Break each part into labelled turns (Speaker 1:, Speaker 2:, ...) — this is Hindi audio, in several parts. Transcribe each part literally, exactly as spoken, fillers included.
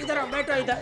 Speaker 1: इधर आओ, बैठो इधर।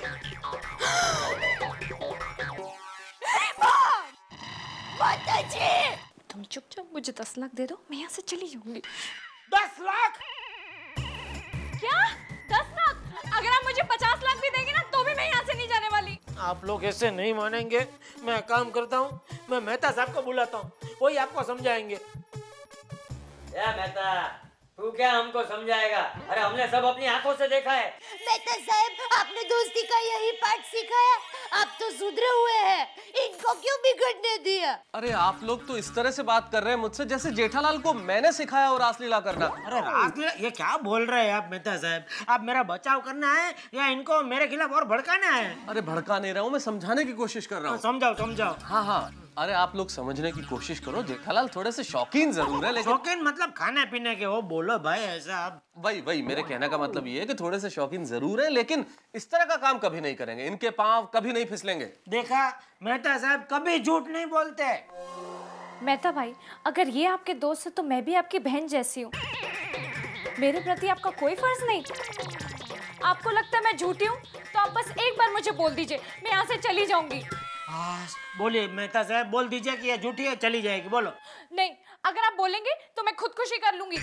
Speaker 2: माताजी, तुम चुपचाप मुझे दस लाख दे दो, मैं यहाँ से चली जाऊंगी।
Speaker 1: दस लाख?
Speaker 2: क्या? दस लाख? अगर आप मुझे पचास लाख भी देंगे ना तो भी मैं यहाँ से नहीं जाने वाली।
Speaker 1: आप लोग ऐसे नहीं मानेंगे। मैं काम करता हूँ, मैं मेहता साहब को बुलाता हूँ, वही आपको समझाएंगे।
Speaker 3: या मेहता, तू क्या हमको समझाएगा? अरे हमने सब अपनी आंखों से देखा है।
Speaker 4: मेहता साहब, आपने दोस्ती का यही पाठ सिखाया, आप तो सुधरे हुए हैं, इनको क्यों बिगड़ने दिया?
Speaker 5: अरे आप लोग तो इस तरह से बात कर रहे हैं मुझसे जैसे जेठालाल को मैंने सिखाया हो रासलीला करना।
Speaker 1: अरे रासलीला, ये क्या बोल रहे हैं आप मेहता साहब? आप मेरा बचाव करना है या इनको मेरे खिलाफ और भड़काना है?
Speaker 5: अरे भड़का नहीं रहा हूँ, मैं समझाने की कोशिश कर रहा हूँ।
Speaker 1: समझाओ समझाओ।
Speaker 5: हाँ हाँ, अरे आप लोग समझने की कोशिश करो, जेठालाल थोड़े से शौकीन जरूर है, लेकिन
Speaker 1: शौकीन मतलब खाने पीने के? वो बोलो भाई ऐसा। आप
Speaker 5: वही वही मेरे कहने का मतलब ये है कि थोड़े से शौकीन जरूर है, लेकिन इस तरह का काम कभी नहीं करेंगे, इनके पांव कभी नहीं फिसलेंगे।
Speaker 1: देखा मेहता साहब, कभी झूठ नहीं बोलते।
Speaker 2: मेहता भाई, अगर ये आपके दोस्त है तो मैं भी आपकी बहन जैसी हूँ, मेरे प्रति आपका कोई फर्ज नहीं। आपको लगता है मैं झूठी हूँ तो आप बस एक बार मुझे बोल दीजिए, मैं यहाँ से चली जाऊंगी।
Speaker 1: बोलिए मेहता साहब, बोल दीजिए कि ये झूठी है, चली जाएगी। बोलो।
Speaker 2: नहीं, अगर आप बोलेंगे तो मैं खुदकुशी कर लूंगी,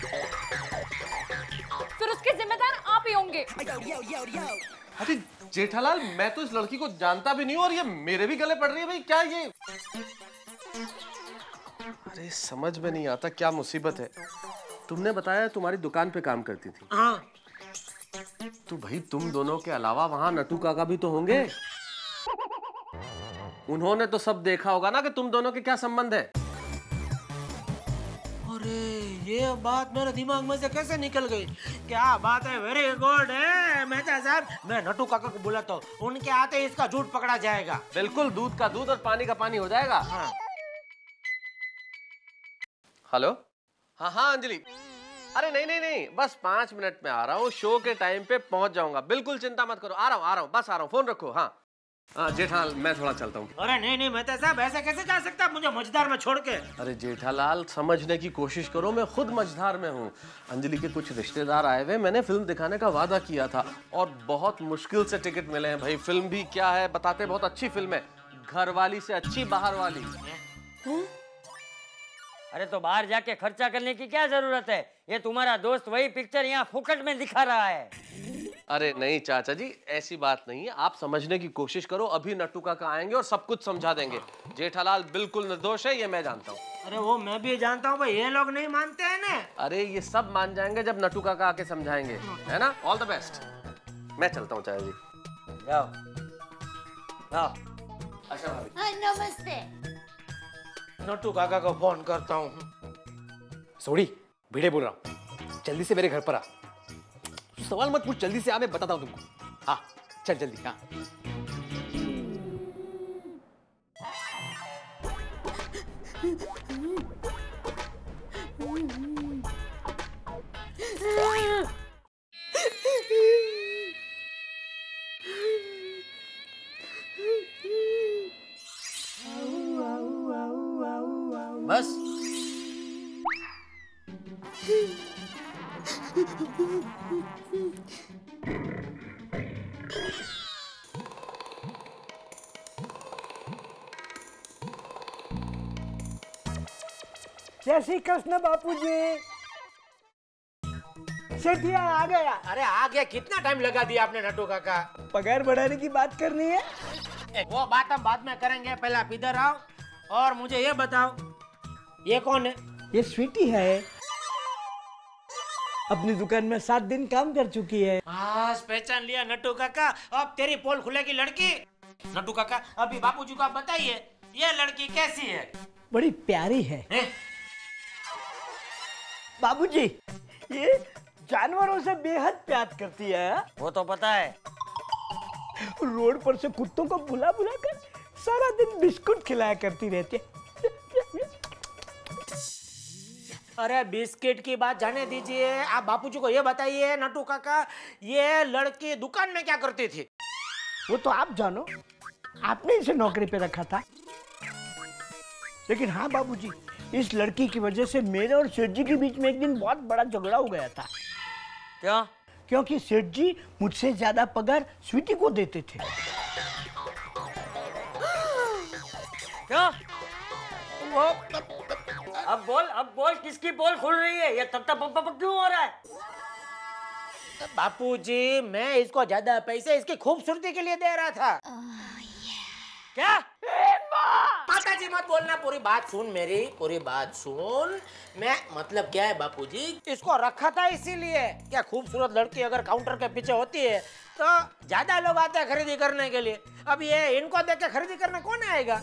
Speaker 2: फिर उसके जिम्मेदार आप ही होंगे।
Speaker 5: अरे जेठालाल, मैं तो इस लड़की को जानता भी नहीं हूँ और ये मेरे भी गले पड़ रही है भाई, क्या ये? अरे समझ में नहीं आता क्या मुसीबत है। तुमने बताया तुम्हारी दुकान पे काम करती थी।
Speaker 1: हाँ।
Speaker 5: तो भाई तुम दोनों के अलावा वहाँ नटू काका भी तो होंगे, उन्होंने तो सब देखा होगा ना कि तुम दोनों के क्या संबंध है।
Speaker 1: अरे ये बात मेरे दिमाग में से कैसे निकल गई? क्या बात है, वेरी गुड है मेहता साहब। मैं नटू काका को बुलाता हूँ, उनके आते इसका झूठ पकड़ा जाएगा।
Speaker 5: बिल्कुल, दूध का दूध और पानी का पानी हो जाएगा।
Speaker 1: हाँ।
Speaker 5: हेलो, हाँ हाँ अंजलि, अरे नहीं नहीं नहीं, बस पांच मिनट में आ रहा हूँ, शो के टाइम पे पहुंच जाऊंगा, बिल्कुल चिंता मत करो, आ रहा हूँ आ रहा हूँ, बस आ रहा हूँ, फोन रखो। हाँ हाँ जेठालाल, मैं थोड़ा चलता हूँ।
Speaker 1: अरे नहीं नहीं मेहता साहब, ऐसे कैसे जा सकता है मुझे मझधार में छोड़ के?
Speaker 5: अरे जेठालाल, समझने की कोशिश करो, मैं खुद मझधार में हूँ। अंजलि के कुछ रिश्तेदार आए हुए, मैंने फिल्म दिखाने का वादा किया था और बहुत मुश्किल से टिकट मिले हैं भाई। फिल्म भी क्या है बताते, बहुत अच्छी फिल्म है, घर वाली से अच्छी बाहर वाली।
Speaker 3: अरे तो बाहर जाके खर्चा करने की क्या जरूरत है? ये तुम्हारा दोस्त वही पिक्चर यहाँ फुकट में दिखा रहा है।
Speaker 5: अरे नहीं चाचा जी, ऐसी बात नहीं है, आप समझने की कोशिश करो, अभी नट्टू काका आएंगे और सब कुछ समझा देंगे। जेठालाल बिल्कुल निर्दोष है, ये मैं जानता हूँ।
Speaker 1: अरे वो मैं भी जानता हूँ, ये लोग नहीं मानते हैं ना।
Speaker 5: अरे ये सब मान जाएंगे जब नट्टू काका आके समझाएंगे, है ना? All the best. मैं चलता हूँ चाचा जी।
Speaker 3: जाओ जाओ।
Speaker 5: अच्छा भाभी।
Speaker 4: हाँ, नमस्ते।
Speaker 1: नट्टू काका को फोन करता हूँ।
Speaker 6: सोड़ी, भिड़े बोल रहा हूँ, जल्दी से मेरे घर पर आ। सवाल मत पूछ, जल्दी से आ, मैं बताता हूँ तुमको। हाँ चल जल्दी। हाँ
Speaker 3: बस
Speaker 7: जय श्री कृष्ण बापूजी। सेठिया आ गया।
Speaker 1: अरे आ गया, कितना टाइम लगा दिया आपने नट्टू काका?
Speaker 7: पगार बढ़ाने की बात करनी है।
Speaker 1: वो बात हम बाद में करेंगे, पहले आप इधर आओ और मुझे ये बताओ, ये कौन है?
Speaker 7: ये स्वीटी है, अपनी दुकान में सात दिन काम कर चुकी है।
Speaker 1: हाँ पहचान लिया नट्टू काका, अब तेरी पोल खुलेगी लड़की। नट्टू काका अभी बापूजी को आप बताइए, ये लड़की कैसी है?
Speaker 7: बड़ी प्यारी है,
Speaker 1: है?
Speaker 7: बाबूजी। ये जानवरों से बेहद प्यार करती है।
Speaker 3: वो तो पता है।
Speaker 7: रोड पर से कुत्तों को बुला बुला कर सारा दिन बिस्कुट खिलाया करती रहती है।
Speaker 1: अरे बिस्किट की बात जाने दीजिए, आप बापूजी को ये बताइए नट्टू काका, ये लड़की दुकान में क्या करती थी?
Speaker 7: वो तो आप जानो, आपने इसे नौकरी पे रखा था। लेकिन हाँ बाबूजी, इस लड़की की वजह से मेरे और सेठ जी के बीच में एक दिन बहुत बड़ा झगड़ा हो गया था।
Speaker 3: क्या?
Speaker 7: क्योंकि सेठ जी मुझसे ज्यादा पगार स्वीटी को देते थे।
Speaker 3: क्या? वो अब बोल, अब बोल, किसकी पोल खुल रही है? ये तब तक पप क्यों हो रहा है?
Speaker 1: बापूजी, मैं इसको ज्यादा पैसे इसकी खूबसूरती के लिए दे रहा था।
Speaker 3: क्या?
Speaker 1: माताजी मत बोलना, पूरी बात सुन मेरी, पूरी बात सुन। मैं मतलब क्या है बापूजी, इसको रखा था इसीलिए। क्या खूबसूरत लड़की अगर काउंटर के पीछे होती है तो ज्यादा लोग आते हैं खरीदी करने के लिए। अब ये इनको देख के खरीदी करने कौन आएगा?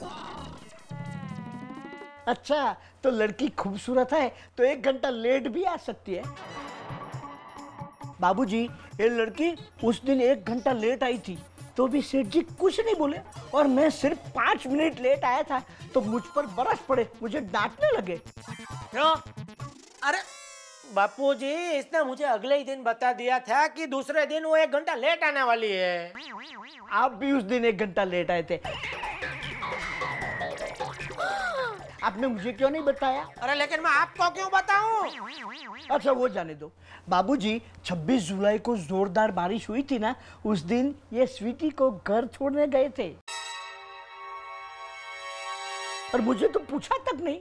Speaker 7: अच्छा, तो लड़की खूबसूरत है तो एक घंटा लेट भी आ सकती है। बाबूजी, ये लड़की उस दिन एक घंटा लेट आई थी तो भी सेठ जी कुछ नहीं बोले, और मैं सिर्फ पाँच मिनट लेट आया था तो मुझ पर बरस पड़े, मुझे डांटने लगे।
Speaker 3: क्यों?
Speaker 1: अरे बापूजी, इसने मुझे अगले ही दिन बता दिया था कि दूसरे दिन वो एक घंटा लेट आने वाली है।
Speaker 7: आप भी उस दिन एक घंटा लेट आए थे, आपने मुझे क्यों नहीं बताया?
Speaker 1: अरे लेकिन मैं आपको क्यों बताऊं?
Speaker 7: अच्छा वो जाने दो। बाबूजी, छब्बीस जुलाई को जोरदार बारिश हुई थी ना, उस दिन ये स्वीटी को घर छोड़ने गए थे और मुझे तो पूछा तक नहीं।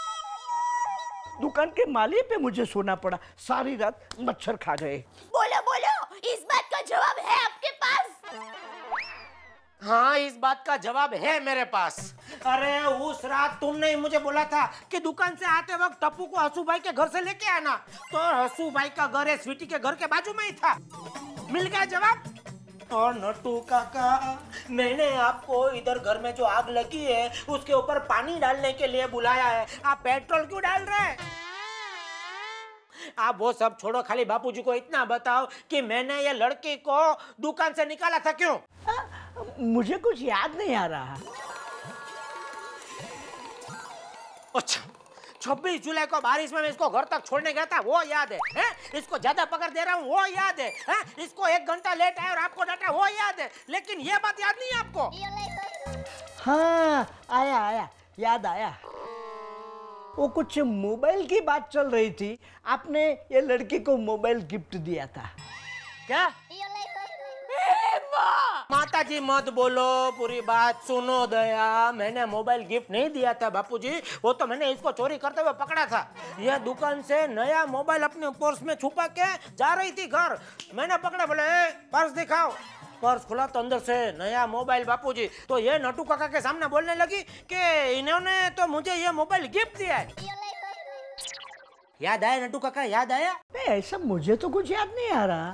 Speaker 7: दुकान के माली पे मुझे सोना पड़ा, सारी रात मच्छर खा गए।
Speaker 4: बोलो बोलो, इस बात का जवाब है आपके पास?
Speaker 1: हाँ, इस बात का जवाब है मेरे पास। अरे उस रात तुमने ही मुझे बोला था कि दुकान से आते वक्त टप्पू को हसू भाई के घर से लेके आना, तो हसू भाई का घर है स्वीटी के घर के बाजू में ही था। मिल गया जवाब। और नट्टू काका, मैंने आपको इधर घर में जो आग लगी है उसके ऊपर पानी डालने के लिए बुलाया है, आप पेट्रोल क्यों डाल रहे हैं? आप वो सब छोड़ो, खाली बापूजी को इतना बताओ कि मैंने ये लड़की को दुकान से निकाला था क्यों?
Speaker 7: आ, मुझे कुछ याद नहीं आ रहा।
Speaker 1: अच्छा, छब्बीस जुलाई को बारिश में मैं इसको घर तक छोड़ने गया था, वो याद है, है? इसको ज्यादा पकड़ दे रहा हूँ, वो याद है, है? इसको एक घंटा लेट आया और आपको डांटा, वो याद है, लेकिन ये बात याद नहीं है आपको?
Speaker 7: हाँ, आया आया, याद आया। वो कुछ मोबाइल की बात चल रही थी, आपने ये लड़की को मोबाइल गिफ्ट दिया था।
Speaker 3: क्या?
Speaker 1: माता जी मत बोलो, पूरी बात सुनो दया। मैंने मोबाइल गिफ्ट नहीं दिया था बापूजी, वो तो मैंने इसको चोरी करते हुए पकड़ा था। यह दुकान से नया मोबाइल अपने पर्स में छुपा के जा रही थी घर, मैंने पकड़ा, बोले पर्स दिखाओ। पर्स खुला तो अंदर से नया मोबाइल बापूजी। तो ये नट्टू काका के सामने बोलने लगी कि इन्होंने तो मुझे ये मोबाइल गिफ्ट दिया है। याद आया नट्टू काका, याद आया?
Speaker 7: ऐसा मुझे तो कुछ याद नहीं आ रहा।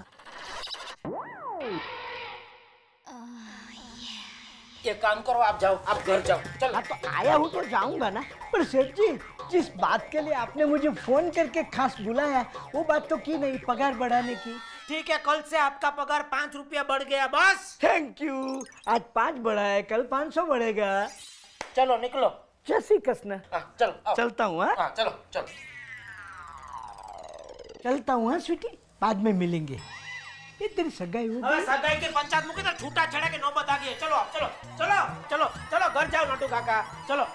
Speaker 1: ये काम करो, आप जाओ, आप घर जाओ, चल।
Speaker 7: हाँ तो आया हूँ तो जाऊंगा ना, पर सेठ जी जिस बात के लिए आपने मुझे फोन करके खास बुलाया वो बात तो की नहीं, पगार बढ़ाने की।
Speaker 1: ठीक है, कल से आपका पगार पाँच रुपया बढ़ गया बस।
Speaker 7: Thank you. आज पाँच बढ़ा है, कल पाँच सौ बढ़ेगा।
Speaker 1: चलो निकलो।
Speaker 7: जैसी कसना।
Speaker 1: हाँ, चलो आओ।
Speaker 7: चलता हूँ। हाँ
Speaker 1: हाँ, चलो चलो
Speaker 7: चलता हूँ। हाँ स्वीटी, बाद में मिलेंगे। ये तेरी सगाई हो
Speaker 1: अरे सगाई के पंचायत मुके तो छूटा छड़ा के नौबत आ गई है। चलो चलो चलो चलो चलो घर जाओ नट्टू काका, चलो।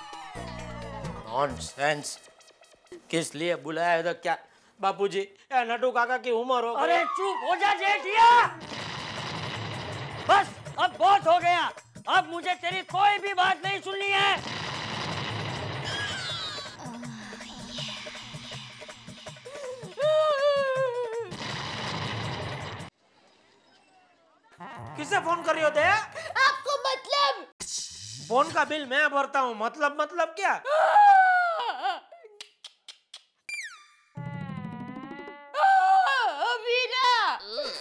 Speaker 1: नॉनसेंस, किस लिए बुलाया है तो क्या? बापूजी, ये नट्टू काका की उम्र हो गई।
Speaker 3: अरे चुप हो जा जेठिया, बस अब बहुत हो गया, अब मुझे तेरी कोई भी बात नहीं सुननी है।
Speaker 1: किसे फोन कर रही हो दया?
Speaker 4: आपको मतलब?
Speaker 1: फोन का बिल मैं भरता हूँ, मतलब मतलब क्या?
Speaker 4: वीरा,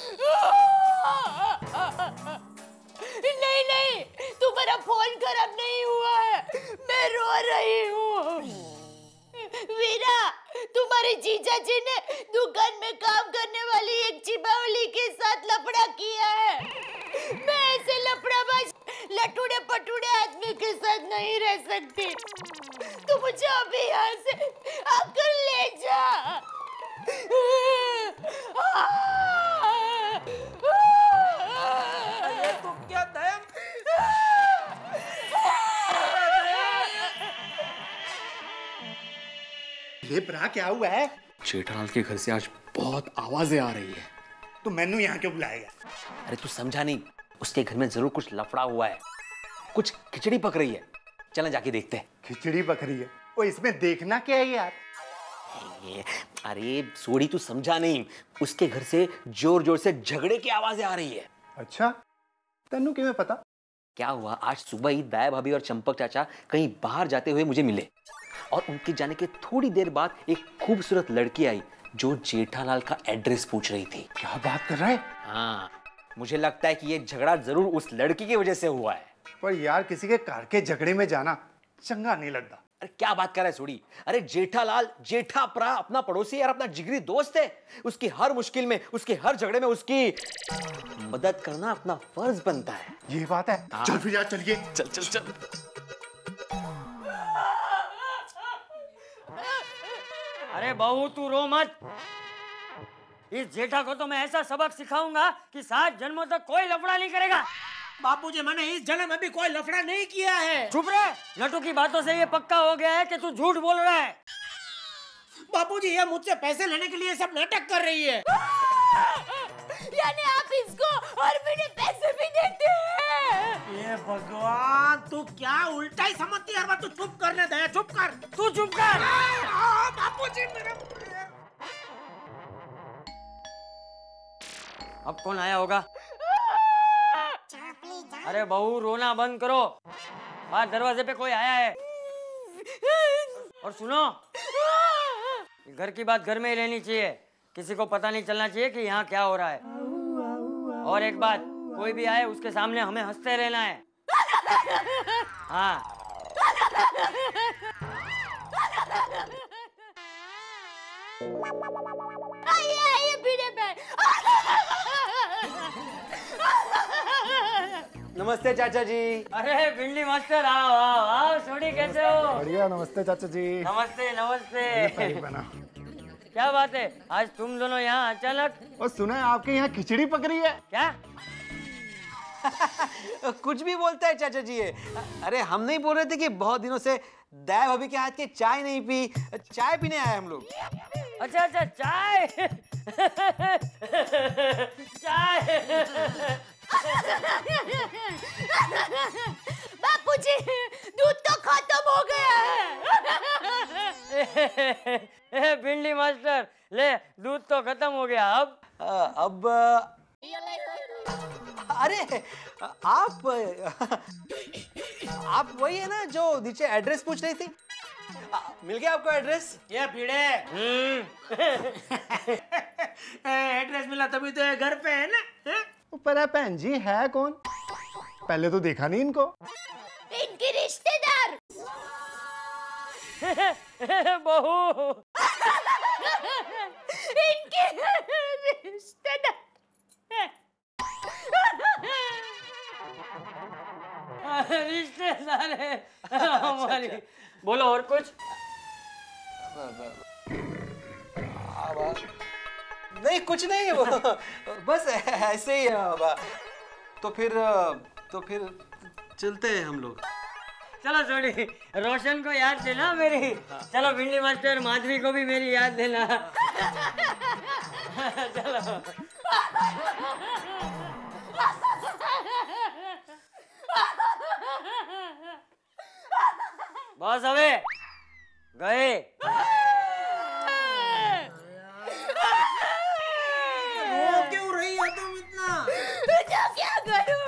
Speaker 4: नहीं नहीं, तुम्हारा फोन खराब नहीं हुआ है, मैं रो रही हूँ। वीरा, तुम्हारे जीजा जी ने दुकान में काम करने वाली एक चिबावली के साथ लफड़ा किया है। मैं ऐसे लफड़ाबाज लटूड़े पटूड़े आदमी के साथ नहीं रह सकती। तू मुझे अभी यहाँ से आकर ले जा।
Speaker 1: ये तो क्या दया?
Speaker 6: ये ब्रा क्या हुआ है? जेठालाल के घर से आज बहुत आवाजें आ रही है।
Speaker 8: तो मैनू यहाँ क्यों बुलाएगा?
Speaker 6: अरे तू समझा नहीं, उसके घर में जरूर कुछ लफड़ा हुआ है, कुछ खिचड़ी पक रही है। चल जाके देखते हैं।
Speaker 8: खिचड़ी पक रही है? ओ इसमें देखना क्या है यार?
Speaker 6: ये, अरे सोड़ी तू समझा नहीं, उसके घर से जोर जोर से झगड़े की आवाजें आ रही है।
Speaker 8: अच्छा, तेनू किਵੇਂ पता?
Speaker 6: क्या हुआ, आज सुबह ही दाया भाभी और चंपक चाचा कहीं बाहर जाते हुए मुझे मिले और उनके जाने के थोड़ी देर बाद एक खूबसूरत लड़की आई जो जेठालाल का एड्रेस पूछ रही थी।
Speaker 8: क्या बात कर रहा है?
Speaker 6: हाँ, मुझे लगता है कि ये झगड़ा जरूर उस लड़की की वजह से हुआ है।
Speaker 8: पर यार किसी के घर के झगड़े में जाना चंगा नहीं लगता।
Speaker 6: अरे क्या बात कर रहा है सोड़ी? अरे जेठालाल जेठापरा अपना पड़ोसी यार, अपना जिगरी दोस्त है। उसकी हर मुश्किल में, उसके हर झगड़े में उसकी मदद करना अपना फर्ज बनता है।
Speaker 8: ये बात है। चल फिर यार चलिए।
Speaker 6: चल चल चल।
Speaker 3: अरे बहू तू रो मत, इस जेठा को तो मैं ऐसा सबक सिखाऊंगा कि सात जन्मों तक कोई लफड़ा नहीं करेगा।
Speaker 1: बापूजी मैंने इस जन्म में भी कोई लफड़ा नहीं किया है।
Speaker 3: चुप रहे, लटू की बातों से ये पक्का हो गया है कि तू झूठ बोल रहा है।
Speaker 1: बापूजी ये मुझसे पैसे लेने के लिए सब नाटक कर रही है।
Speaker 4: यानी आप इसको और मुझे पैसे भी देते हैं?
Speaker 1: ये भगवान, तू क्या उल्टा ही समझती है हर बार। तू चुप करने दे, चुप कर।
Speaker 3: तू चुप कर।
Speaker 1: बापूजी मेरा।
Speaker 3: अब कौन आया होगा? अरे बहू रोना बंद करो, बाहर दरवाजे पे कोई आया है। और सुनो, घर की बात घर में ही रहनी चाहिए, किसी को पता नहीं चलना चाहिए कि यहाँ क्या हो रहा है। और एक बात, कोई भी आए उसके सामने हमें हंसते रहना है। हाँ।
Speaker 4: आइए आइए भिड़े पे।
Speaker 6: नमस्ते चाचा जी।
Speaker 3: अरे भिंडी मास्टर, आओ आओ आओ। सोडी कैसे हो?
Speaker 8: बढ़िया। नमस्ते चाचा जी।
Speaker 3: नमस्ते नमस्ते।
Speaker 8: बना।
Speaker 3: क्या बात है, आज तुम दोनों यहाँ अचानक?
Speaker 8: और सुना है आपके यहाँ खिचड़ी पक रही है?
Speaker 3: क्या?
Speaker 6: कुछ भी बोलता है चाचा जी ये। अरे हम नहीं बोल रहे थे कि बहुत दिनों से दाया भाभी के हाथ की चाय नहीं पी, चाय पीने आए हम लोग।
Speaker 3: अच्छा अच्छा, चाय। चाय।
Speaker 4: बापूजी दूध तो खत्म हो गया है।
Speaker 3: ए भिंडी मास्टर, ले दूध तो खत्म हो गया। अब
Speaker 6: अब अरे आप आप वही है ना जो नीचे एड्रेस पूछ रही थी? मिल गया आपको एड्रेस?
Speaker 1: ये भिड़े। एड्रेस मिला तभी तो ये घर पे है ना। है?
Speaker 8: पर भैन जी है कौन? पहले तो देखा नहीं इनको।
Speaker 4: इनके रिश्तेदार।
Speaker 3: बहू।
Speaker 4: इनके रिश्तेदार।
Speaker 3: रिश्तेदार है हमारी। बोलो और कुछ?
Speaker 6: नहीं कुछ नहीं, वो बस ऐसे ही। तो फिर तो फिर चलते हैं हम लोग।
Speaker 3: चलो सोडी, रोशन को याद देना मेरी। चलो भिंडी मास्टर, माधवी को भी मेरी याद देना। चलो। बस हवे गए।
Speaker 1: रो क्यों रही हो तुम इतना?
Speaker 4: तो क्या करूं?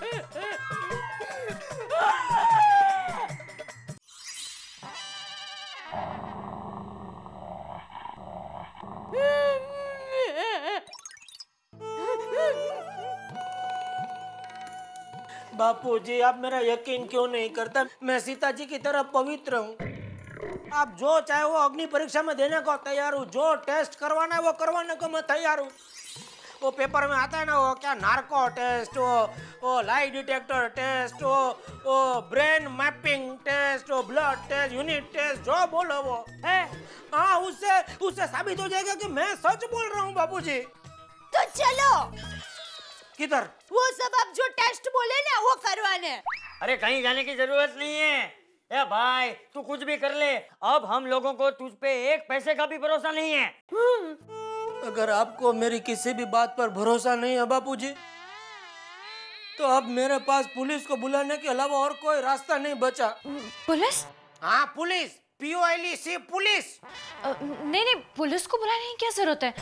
Speaker 1: बापूजी आप मेरा यकीन क्यों नहीं करता? मैं सीता जी की तरह पवित्र हूँ। आप जो चाहे वो अग्नि परीक्षा में देने को तैयार हूँ, जो टेस्ट करवाना है वो करवाने को मैं तैयार हूँ। वो पेपर में आता है ना, वो क्या नार्को टेस्ट, वो वो लाई डिटेक्टर टेस्ट, वो वो ब्रेन मैपिंग टेस्ट, वो ब्लड टेस्ट, यूनिट टेस्ट, जो बोलो वो है। हाँ, उससे उससे साबित हो जाएगा कि मैं सच बोल रहा हूँ बापूजी।
Speaker 4: तो चलो।
Speaker 1: किधर?
Speaker 4: वो सब आप जो टेस्ट बोले ना वो करवाने।
Speaker 3: अरे कहीं जाने की जरूरत नहीं है। ए भाई तू कुछ भी कर ले, अब हम लोगों को तुझ पे एक पैसे का भी भरोसा नहीं है।
Speaker 1: अगर आपको मेरी किसी भी बात पर भरोसा नहीं है बापूजी, तो अब मेरे पास पुलिस को बुलाने के अलावा और कोई रास्ता नहीं बचा।
Speaker 2: पुलिस?
Speaker 1: हाँ police, P O L I C police.
Speaker 2: अ, नहीं नहीं, पुलिस को बुलाने की क्या जरूरत है?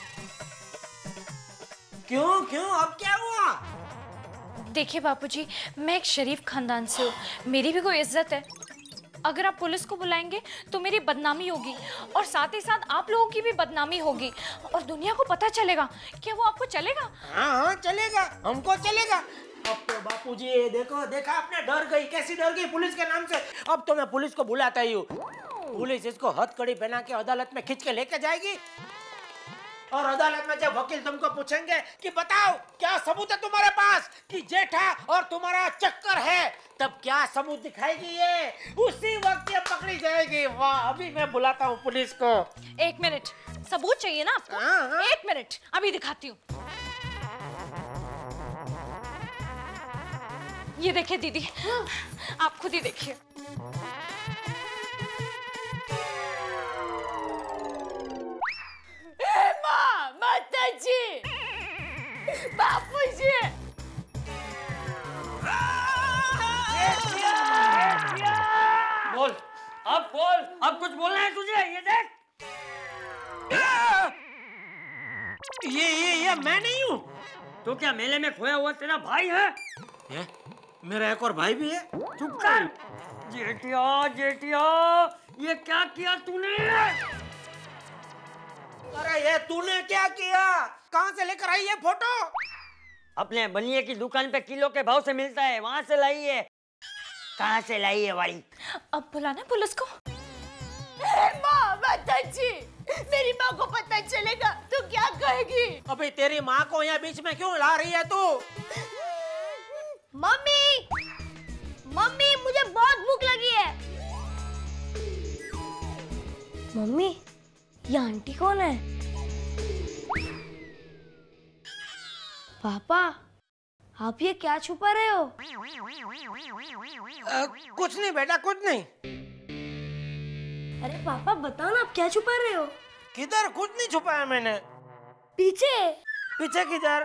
Speaker 1: क्यों क्यों अब क्या हुआ?
Speaker 2: देखिए बापूजी, मैं एक शरीफ खानदान से हूँ, मेरी भी कोई इज्जत है। अगर आप पुलिस को बुलाएंगे तो मेरी बदनामी होगी और साथ ही साथ आप लोगों की भी बदनामी होगी और दुनिया को पता चलेगा। क्या वो आपको चलेगा?
Speaker 1: हाँ हाँ चलेगा, हमको चलेगा। अब तो बापूजी ये देखो, देखा आपने, डर गई, कैसी डर गई पुलिस के नाम से। अब तो मैं पुलिस को बुलाता ही हूँ। पुलिस इसको हथकड़ी पहना के अदालत में खींच के लेके जाएगी और अदालत में जब वकील तुमको पूछेंगे कि बताओ क्या सबूत है तुम्हारे पास कि जेठा और तुम्हारा चक्कर है, तब क्या सबूत दिखाएगी ये, उसी वक्त ये पकड़ी जाएगी। वाह, अभी मैं बुलाता हूँ पुलिस को।
Speaker 2: एक मिनट, सबूत चाहिए ना आपको?
Speaker 1: हाँ, हाँ।
Speaker 2: एक मिनट, अभी दिखाती हूँ। ये देखिए दीदी, आप खुद ही देखिए।
Speaker 4: माँ, माताजी, बापूजी,
Speaker 3: बोल, अब बोल, अब कुछ बोलना है तुझे? ये देख।
Speaker 1: ये ये ये मैं नहीं हूँ।
Speaker 3: तो क्या मेले में खोया हुआ तेरा भाई है?
Speaker 1: ये मेरा एक और भाई भी है।
Speaker 3: चुप कर। जेठिया, जेठिया, ये क्या किया तूने?
Speaker 1: अरे ये तूने क्या किया? कहाँ से लेकर आई ये फोटो?
Speaker 3: अपने बनिए की दुकान पे किलो के भाव से मिलता है, वहाँ से लाई है। कहाँ से लाई है वाली?
Speaker 2: अब बुलाना पुलिस को।
Speaker 4: माँ, माताजी, मेरी माँ को पता चलेगा तो क्या कहेगी?
Speaker 1: अबे तेरी माँ को यहाँ बीच में क्यों ला रही है तू?
Speaker 4: मम्मी, मम्मी, मुझे बहुत भूख लगी है। मम्मी, ये आंटी कौन है? पापा, आप ये क्या छुपा रहे हो?
Speaker 1: आ, कुछ नहीं बेटा, कुछ नहीं।
Speaker 4: अरे पापा, बताओ ना, आप क्या छुपा रहे हो?
Speaker 1: किधर? कुछ नहीं छुपाया मैंने।
Speaker 4: पीछे।
Speaker 1: पीछे किधर?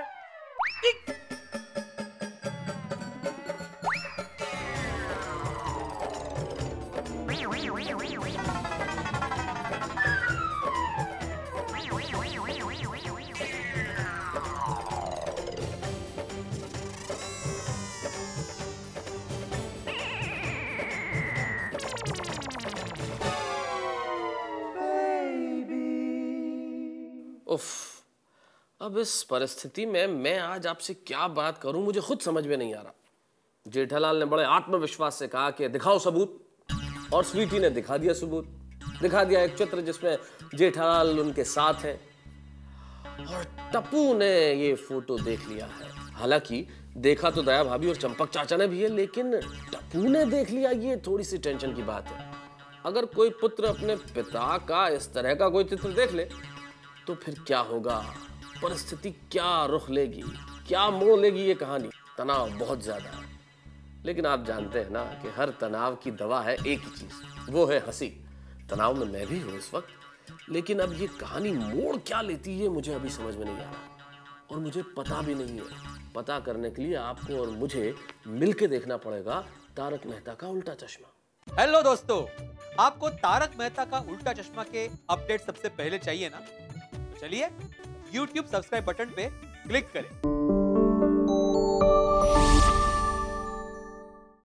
Speaker 5: उफ, अब इस परिस्थिति में मैं आज आपसे क्या बात करूं, मुझे खुद समझ में नहीं आ रहा। जेठालाल ने बड़े आत्मविश्वास से कहा कि दिखाओ सबूत, और स्वीटी ने दिखा दिया सबूत, दिखा दिया एक चित्र जिसमें जेठालाल उनके साथ है, और टप्पू ने ये फोटो देख लिया है। हालांकि देखा तो दया भाभी और चंपक चाचा ने भी है, लेकिन टप्पू ने देख लिया, ये थोड़ी सी टेंशन की बात है। अगर कोई पुत्र अपने पिता का इस तरह का कोई चित्र देख ले तो फिर क्या होगा, परिस्थिति क्या रुख लेगी, क्या मोड़ लेगी ये कहानी। तनाव बहुत ज्यादा है, लेकिन आप जानते हैं ना कि हर तनाव की दवा है एक ही चीज, वो है हंसी। तनाव में मैं भी हूं इस वक्त, लेकिन अब ये कहानी मोड़ क्या लेती है मुझे अभी समझ में नहीं आ रहा, और मुझे पता भी नहीं है। पता करने के लिए आपको और मुझे मिलके देखना पड़ेगा तारक मेहता का उल्टा चश्मा।
Speaker 6: हेलो दोस्तों, आपको तारक मेहता का उल्टा चश्मा के अपडेट सबसे पहले चाहिए ना? चलिए यूट्यूब सब्सक्राइब बटन पे क्लिक करें।